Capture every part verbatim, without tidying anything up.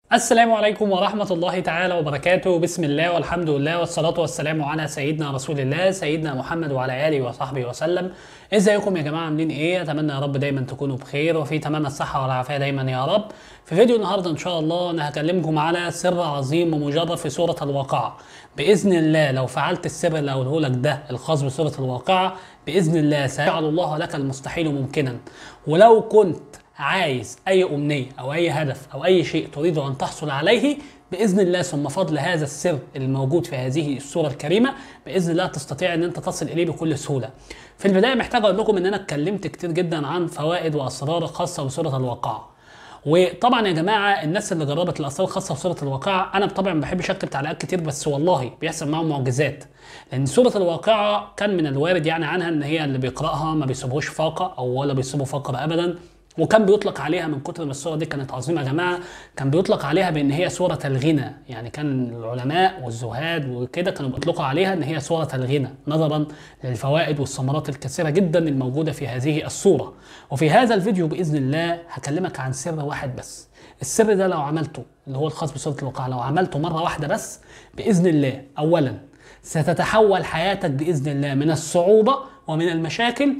السلام عليكم ورحمة الله تعالى وبركاته. بسم الله والحمد لله والصلاة والسلام على سيدنا رسول الله سيدنا محمد وعلى آله وصحبه وسلم. ازيكم يا جماعة، عاملين ايه؟ اتمنى يا رب دايما تكونوا بخير وفي تمنى الصحة والعافية دايما يا رب. في فيديو النهاردة ان شاء الله انا هكلمكم على سر عظيم ومجرب في سورة الواقعة. بإذن الله لو فعلت السر اللي هقوله لك ده الخاص بسورة الواقعة بإذن الله سيجعل الله لك المستحيل ممكنا. ولو كنت عايز اي امنيه او اي هدف او اي شيء تريد ان تحصل عليه باذن الله ثم فضل هذا السر الموجود في هذه السوره الكريمه باذن الله تستطيع ان انت تصل اليه بكل سهوله. في البدايه محتاج اقول لكم ان انا اتكلمت كتير جدا عن فوائد واسرار خاصه بسوره الواقعه. وطبعا يا جماعه الناس اللي جربت الاسرار الخاصه بسوره الواقعه انا طبعا ما بحبش اكتب تعليقات كتير، بس والله بيحصل معاهم معجزات. لان سوره الواقعه كان من الوارد يعني عنها ان هي اللي بيقراها ما بيسيبوش فاقه او ولا بيسيبوا فقره ابدا. وكان بيطلق عليها من كتر ما السوره دي كانت عظيمه يا جماعه كان بيطلق عليها بان هي سوره الغنى. يعني كان العلماء والزهاد وكده كانوا بيطلقوا عليها ان هي سوره الغنى نظرا للفوائد والثمرات الكثيره جدا الموجوده في هذه السوره. وفي هذا الفيديو باذن الله هكلمك عن سر واحد بس. السر ده لو عملته اللي هو الخاص بسوره الواقعه لو عملته مره واحده بس باذن الله اولا ستتحول حياتك باذن الله من الصعوبه ومن المشاكل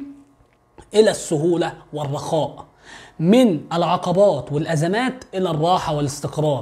الى السهوله والرخاء، من العقبات والأزمات إلى الراحة والاستقرار.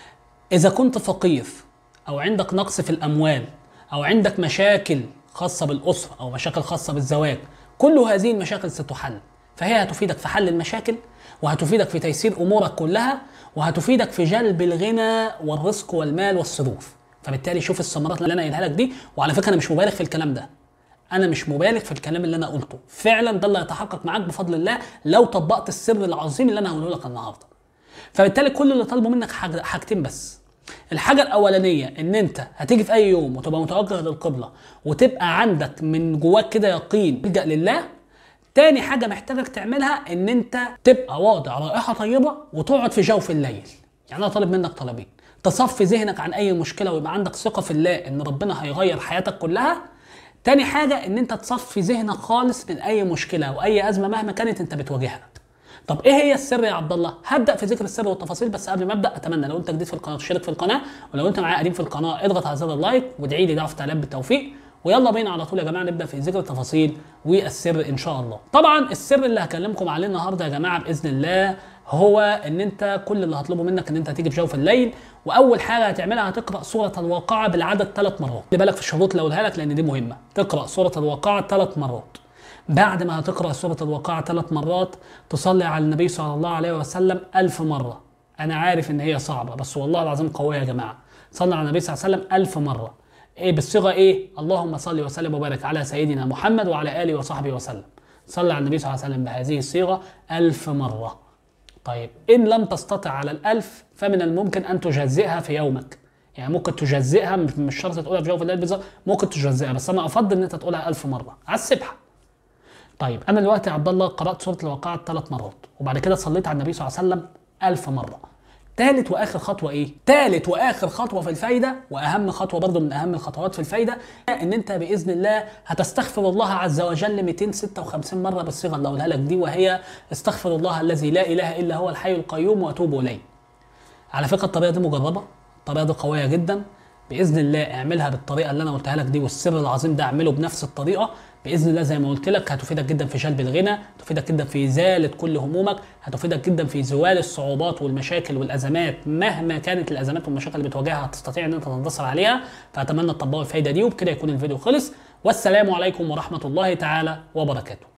إذا كنت فقير أو عندك نقص في الأموال أو عندك مشاكل خاصة بالأسرة أو مشاكل خاصة بالزواج، كل هذه المشاكل ستحل. فهي هتفيدك في حل المشاكل وهتفيدك في تيسير أمورك كلها وهتفيدك في جلب الغنى والرزق والمال والسرور. فبالتالي شوف الثمرات اللي أنا قايلها لك دي. وعلى فكرة أنا مش مبالغ في الكلام ده، انا مش مبالغ في الكلام اللي انا قلته، فعلا ده اللي هيتحقق معاك بفضل الله لو طبقت السر العظيم اللي انا هقوله لك النهارده. فبالتالي كل اللي طالبه منك حاجة حاجتين بس. الحاجه الاولانيه ان انت هتيجي في اي يوم وتبقى متوجه للقبله وتبقى عندك من جواك كده يقين تلجأ لله. تاني حاجه محتاجك تعملها ان انت تبقى واضع رائحه طيبه وتقعد في جوف الليل. يعني انا طالب منك طلبين: تصفي ذهنك عن اي مشكله ويبقى عندك ثقه في الله ان ربنا هيغير حياتك كلها. تاني حاجة ان انت تصفي ذهنك خالص من اي مشكلة او اي ازمة مهما كانت انت بتواجهها. طب ايه هي السر يا عبد الله؟ هبدأ في ذكر السر والتفاصيل، بس قبل ما ابدأ اتمنى لو انت جديد في القناة تشترك في القناة، ولو انت معايا قديم في القناة اضغط على زر اللايك وادعي لي دعوة في التعليقات بالتوفيق. ويلا بينا على طول يا جماعة نبدأ في ذكر التفاصيل والسر ان شاء الله. طبعا السر اللي هكلمكم عليه النهارده يا جماعة بإذن الله هو ان انت كل اللي هطلبه منك ان انت هتيجي في جوف الليل، واول حاجه هتعملها هتقرا سوره الواقعه بالعدد ثلاث مرات. خلي بالك في الشروط اللي اقولها لك لان دي مهمه. تقرا سوره الواقعه ثلاث مرات. بعد ما هتقرا سوره الواقعه ثلاث مرات تصلي على النبي صلى الله عليه وسلم ألف مره. انا عارف ان هي صعبه بس والله العظيم قويه يا جماعه. صلي على النبي صلى الله عليه وسلم ألف مره. ايه بالصيغه ايه؟ اللهم صل وسلم وبارك على سيدنا محمد وعلى اله وصحبه وسلم. صلي على النبي صلى الله عليه وسلم بهذه الصيغه ألف مره. طيب إن لم تستطع على الألف فمن الممكن أن تجزئها في يومك. يعني ممكن تجزئها، مش شرط تقولها في جوف الليل بالظبط، ممكن تجزئها، بس أنا أفضل إن أنت تقولها ألف مرة على السبحة. طيب أنا دلوقتي يا عبد الله قرأت سورة الواقعة ثلاث مرات وبعد كده صليت على النبي صلى الله عليه وسلم ألف مرة. تالت واخر خطوه ايه؟ تالت واخر خطوه في الفايده واهم خطوه برضو من اهم الخطوات في الفايده ان انت باذن الله هتستغفر الله عز وجل مئتين وستة وخمسين مره بالصيغه اللي اقولها لك دي، وهي استغفر الله الذي لا اله الا هو الحي القيوم واتوب اليه. على فكره الطريقه دي مجربه، الطريقه دي قويه جدا. باذن الله اعملها بالطريقه اللي انا قلتها لك دي والسر العظيم ده اعمله بنفس الطريقه باذن الله. زي ما قلت لك هتفيدك جدا في جلب الغنى، هتفيدك جدا في ازاله كل همومك، هتفيدك جدا في زوال الصعوبات والمشاكل والازمات مهما كانت الازمات والمشاكل اللي بتواجهها هتستطيع ان انت تنتصر عليها. فاتمنى تطبقوا الفايده دي وبكده يكون الفيديو خلص. والسلام عليكم ورحمه الله تعالى وبركاته.